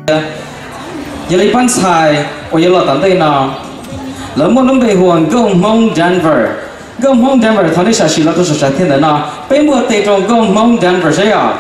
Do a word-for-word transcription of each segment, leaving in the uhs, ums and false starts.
giờ lấy bán xài ở giờ là tận đây nào lỡ muốn nắm bề huồng gom mong Denver gom mong Denver thằng đi xài xì là tôi sẽ thiên đến nào bây mua tây trong gom mong Denver sẽ à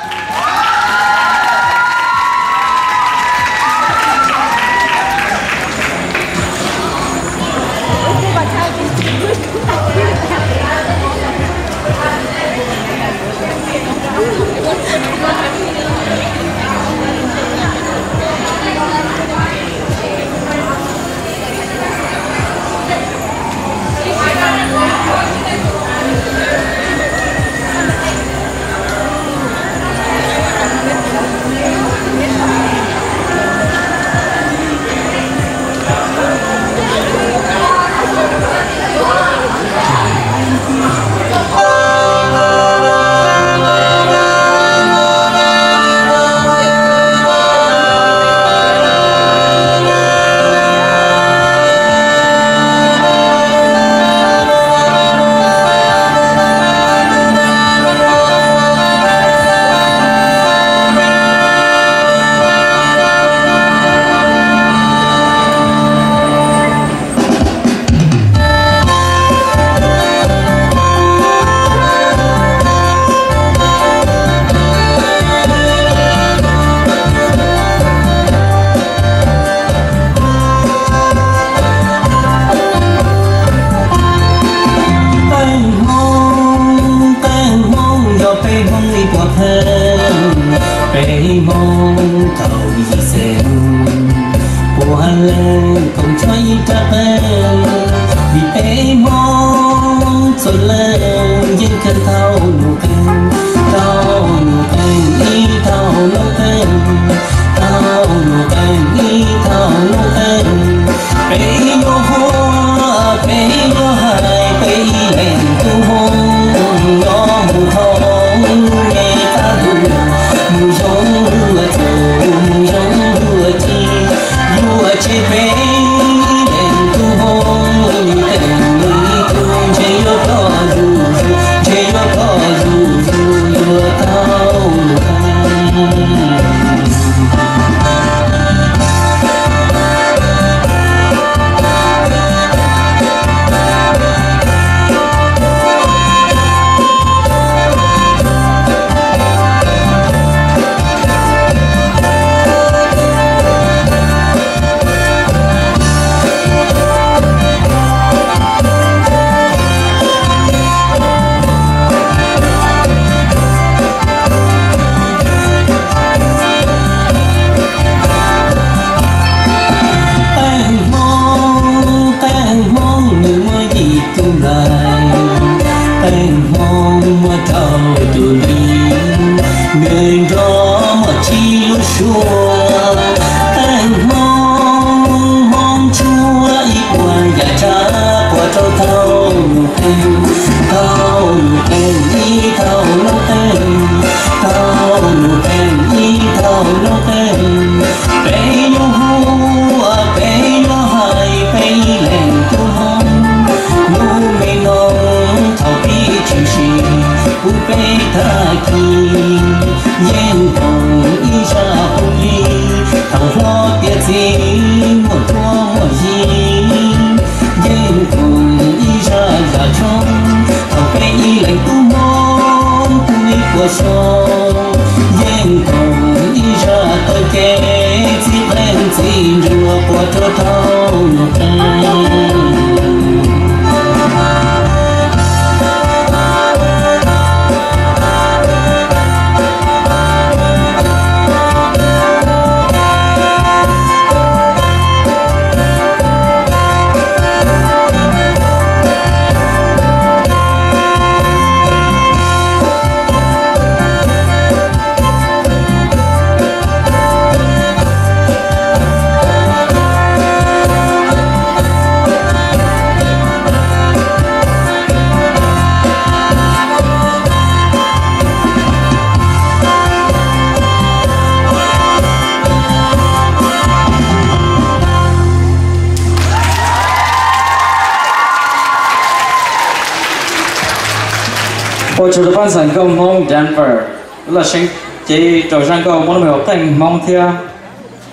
Ôi chủ ban sản công mong Denver là sinh chỉ trò sang câu muốn mình học thành mong theo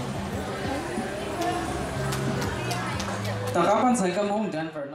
quan sai gam home Denver